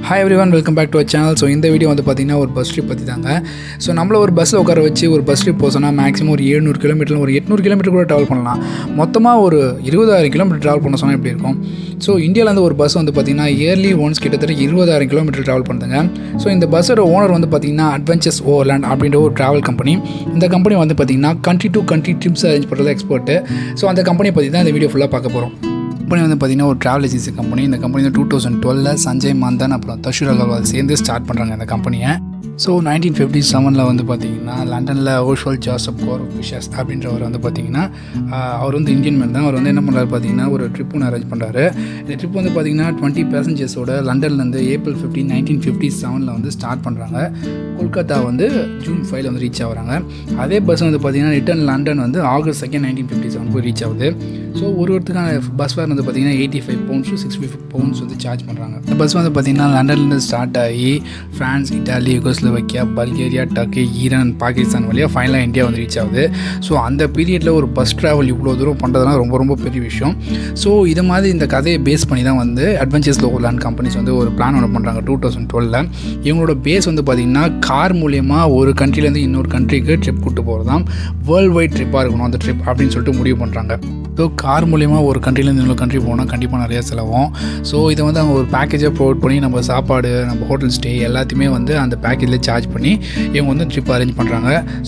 Hi everyone, welcome back to our channel. So in the video வந்து பாத்தீங்கன்னா ஒரு bus trip பத்தி தாங்க. ஸோ நம்மள ஒரு பஸ்ல உட்கார வச்சு ஒரு பஸ் ட்ரிப் போசனா மேக்ஸிமம் ஒரு 700 கிலோமீட்டர் ஒரு 800 கிலோமீட்டர் கூட டிராவல் பண்ணலாம். மொத்தமாக ஒரு 20000 கிலோமீட்டர் டிராவல் பண்ண சொன்னால் எப்படி இருக்கும்? ஸோ இந்தியாவிலேருந்து ஒரு பஸ் வந்து பார்த்தீங்கன்னா இயர்லி ஒன்ஸ் கிட்டத்தட்ட 20000 கிலோமீட்டர் டிராவல் பண்ணுதுங்க. ஸோ இந்த பஸ்ஸோட ஓனர் வந்து பார்த்தீங்கன்னா அட்வென்ச்சர்ஸ் ஓவர்லேண்ட் அப்படின்ற ஒரு ட்ராவல் கம்பெனி. இந்த கம்பெனி வந்து பார்த்தீங்கன்னா country to country trips arrange பண்ணுறது எக்ஸ்பர்ட்டு. ஸோ அந்த கம்பெனியை பற்றி தான் இந்த வீடியோ ஃபுல்லாக பார்க்க போகிறோம். கம்பெனி வந்து பார்த்திங்கன்னா ஒரு ட்ராவல் ஏஜென்சி கம்பெனி. இந்த கம்பெனி வந்து 2012 சஞ்சய் மந்தன் அப்புறம் தஷூர் அகர்வால் சேர்ந்து ஸ்டார்ட் பண்ணுறாங்க இந்த கம்பெனியை. ஸோ 1957 வந்து பார்த்திங்கன்னா லண்டனில் ஓஷுவல் ஜாசப் கோர் விஷஸ் அப்படின்றவர் வந்து பார்த்திங்கன்னா அவர் வந்து இந்தியன் மேன் தான். அவர் வந்து என்ன பண்ணுறாரு பார்த்திங்கன்னா ஒரு ட்ரிப் ஒன்று அரேஞ்ச் பண்ணுறாரு. இந்த ட்ரிப் வந்து பார்த்திங்கன்னா 20 பேசஞ்சர்ஸோட லண்டன்லேருந்து April 15, 1957 வந்து ஸ்டார்ட் பண்ணுறாங்க. கொல்கத்தா வந்து June 5 வந்து ரீச் ஆகிறாங்க. அதே பஸ் வந்து பார்த்திங்கன்னா ரிட்டர்ன் லண்டன் வந்து August 2, 1957 போய் ரீச் ஆகுது. ஸோ ஒருத்தருக்கான பஸ் ஃபேர் வந்து பார்த்திங்கன்னா 85 pounds to 65 pounds வந்து சார்ஜ் பண்ணுறாங்க. இந்த பஸ் வந்து பார்த்திங்கன்னா லண்டன்லேருந்து ஸ்டார்ட் ஆகி France, Italy, Yugoslavia, Bulgaria, Turkey, Iran, Pakistan வழியாக ஃபைனலாக இந்தியா வந்து ரீச் ஆகுது. ஸோ அந்த பீரியடில் ஒரு பஸ் ட்ராவல் இவ்வளோ தூரம் பண்ணுறதுலாம் ரொம்ப ரொம்ப பெரிய விஷயம். ஸோ இது மாதிரி இந்த கதையை பேஸ் பண்ணி தான் வந்து அட்வென்ச்சர்ஸ் ஓவர்லேண்ட் கம்பெனிஸ் வந்து ஒரு பிளான் ஒன்று பண்ணுறாங்க 2012. இவங்களோட பேஸ் வந்து பார்த்திங்கன்னா கார் மூலயமா ஒரு கண்ட்ரிலேருந்து இன்னொரு கண்ட்ரிக்கு ட்ரிப் கூப்பிட்டு போகிறது தான் வேர்ல்டு வைட் ட்ரிப்பாக இருக்கணும் அந்த ட்ரிப் அப்படின்னு சொல்லிட்டு முடிவு பண்ணுறாங்க. ஸோ கார் மூலயமா ஒரு கண்ட்ரிலேருந்து இன்னொரு கண்ட்ரி போனால் கண்டிப்பாக நிறையா செலவும். ஸோ இதை வந்து அவங்க ஒரு பேக்கேஜாக ப்ரொவைட் பண்ணி நம்ம சாப்பாடு, நம்ம ஹோட்டல் ஸ்டே எல்லாத்தையுமே வந்து அந்த பேக்கேஜில் சார்ஜ் பண்ணி இவங்க வந்து ட்ரிப் அரேஞ்ச் பண்ணுறாங்க. ஸோ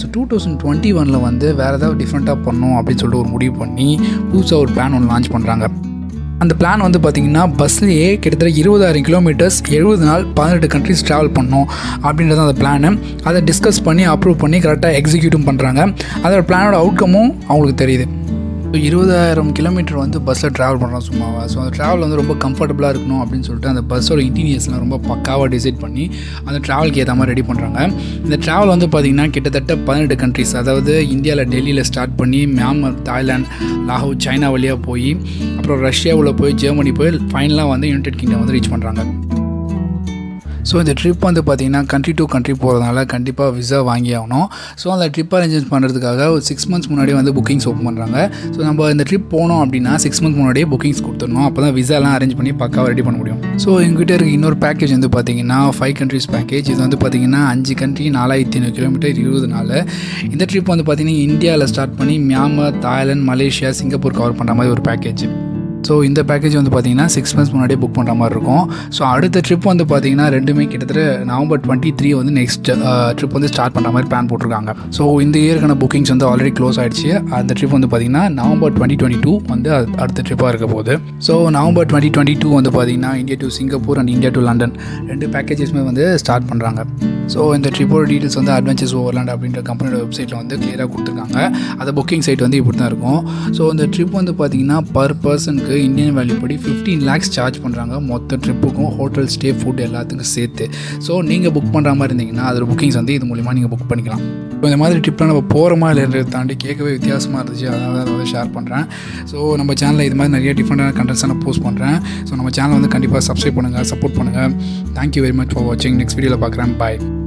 2021 வந்து வேறு ஏதாவது டிஃப்ரெண்ட்டாக பண்ணணும் அப்படின்னு சொல்லிட்டு ஒரு முடிவு பண்ணி புதுசாக ஒரு பிளான் ஒன்று லான்ச் பண்ணுறாங்க. அந்த பிளான் வந்து பார்த்திங்கன்னா பஸ்லேயே கிட்டத்தட்ட 20000 கிலோமீட்டர்ஸ் 70 நாள் 18 கண்ட்ரிஸ் ட்ராவல் பண்ணணும் அப்படின்றது அந்த பிளானு. அதை டிஸ்கஸ் பண்ணி அப்ரூவ் பண்ணி கரெக்டாக எக்ஸிக்யூட்டும் பண்ணுறாங்க. அதோட பிளானோட அவுட்கமும் அவங்களுக்கு தெரியுது. ஸோ 20000 கிலோமீட்டர் வந்து பஸ்ஸில் ட்ராவல் பண்ணுறோம் சும்மாவா. ஸோ அந்த ட்ராவல் வந்து ரொம்ப கம்ஃபர்டபுளாக இருக்கணும் அப்படின்னு சொல்லிட்டு அந்த பஸ்ஸோட இன்டீரியர்ஸ்லாம் ரொம்ப பக்காவாக டிசைட் பண்ணி அந்த ட்ராவலுக்கு ஏற்ற மாதிரி ரெடி பண்ணுறாங்க. இந்த ட்ராவல் வந்து பார்த்திங்கன்னா கிட்டத்தட்ட 18 கண்ட்ரிஸ், அதாவது இந்தியாவில் டெல்லியில் ஸ்டார்ட் பண்ணி மியான்மர், தாய்லாந்து, லாகூர், சைனா வழியாக போய் அப்புறம் ரஷ்யாவில் போய் ஜெர்மனி போய் ஃபைனலாக வந்து யுனைடெட் கிங்டம் வந்து ரீச் பண்ணுறாங்க. ஸோ இந்த ட்ரிப் வந்து பார்த்திங்கன்னா கண்ட்ரி டு கண்ட்ரி போகிறதுனால கண்டிப்பாக விசா வாங்கி ஆகணும். ஸோ அந்த ட்ரிப் அரேஞ்ச் பண்ணுறதுக்காக ஒரு 6 months முன்னாடியே வந்து புக்கிங்ஸ் ஓப்பன் பண்ணுறாங்க. ஸோ நம்ம இந்த ட்ரிப் போனோம் அப்படின்னா 6 months முன்னாடியே புக்கிங்ஸ் கொடுத்துடணும். அப்போ தான் விசாலாம் அரேஞ்ச் பண்ணி பக்காவாக ரெடி பண்ண முடியும். ஸோ எங்ககிட்ட இருக்க இன்னொரு பேக்கேஜ் வந்து பார்த்திங்கன்னா 5 countries பேக்கேஜ். இது வந்து பார்த்திங்கன்னா 5 கண்ட்ரி 4500 கிலோமீட்டர் 20 நாள். இந்த ட்ரிப் வந்து பார்த்திங்கன்னா இந்தியாவில் ஸ்டார்ட் பண்ணி Myanmar, Thailand, Malaysia, Singapore cover பண்ணுற மாதிரி ஒரு பேக்கேஜ். ஸோ இந்த பேக்கேஜ் வந்து பார்த்திங்கன்னா 6 months முன்னாடியே புக் பண்ணுற மாதிரி இருக்கும். ஸோ அடுத்த ட்ரிப் வந்து பார்த்திங்கன்னா ரெண்டுமே கிட்டத்தட்ட November 23 வந்து நெக்ஸ்ட் ட்ரிப் வந்து ஸ்டார்ட் பண்ணுற மாதிரி பிளான் போட்டிருக்காங்க. ஸோ இந்த இயருக்கான புக்கிங்ஸ் வந்து ஆல்ரெடி க்ளோஸ் ஆகிடுச்சு. அந்த ட்ரிப் வந்து பார்த்திங்கன்னா November 2022 வந்து அடுத்த ட்ரிப்பாக இருக்க போகுது. ஸோ November 2022 வந்து பார்த்திங்கன்னா India to Singapore and India to London 2 பேக்கேஜஸ்மே வந்து ஸ்டார்ட் பண்ணுறாங்க. ஸோ இந்த ட்ரிப்போட டீட்டெயில்ஸ் வந்து அட்வென்ச்சர்ஸ் ஓவர்லேண்ட் அப்படின்ற கம்பெனியோட வெப்சைட்டில் வந்து கிளியராக கொடுத்துருக்காங்க. அந்த புக்கிங் சைட் வந்து இப்படி தான் இருக்கும். ஸோ இந்த ட்ரிப் வந்து பார்த்திங்கன்னா பர் பர்சனுக்கு இந்தியன் வேல்யூ படி 15 lakhs சார்ஜ் பண்ணுறாங்க மொத்த ட்ரிப்புக்கும், ஹோட்டல் ஸ்டே, ஃபுட் எல்லாத்துக்கும் சேர்த்து. ஸோ நீங்கள் புக் பண்ணுற மாதிரி இருந்தீங்கன்னா அதோட புக்கிங்ஸ் வந்து இது மூலிமா நீங்கள் புக் பண்ணிக்கலாம். ஸோ இந்த மாதிரி ட்ரிப்லாம் நம்ம போகிறோமா இல்லைன்றதை தாண்டி கேட்கவே வித்தியாசமாக இருந்துச்சு. அதனால அதை வந்து ஷேர் பண்ணுறேன். ஸோ நம்ம சேனலில் இது மாதிரி நிறைய டிஃப்ரெண்டான கண்டென்ட்ஸாக நான் போஸ்ட் பண்ணுறேன். ஸோ நம்ம சேனலை வந்து கண்டிப்பாக சப்ஸ்கிரைப் பண்ணுங்கள், சப்போர்ட் பண்ணுங்கள். தேங்க்யூ வெரி மச் ஃபார் வாட்சிங். நெக்ஸ்ட் வீடியோவில் பார்க்குறேன். பாய்.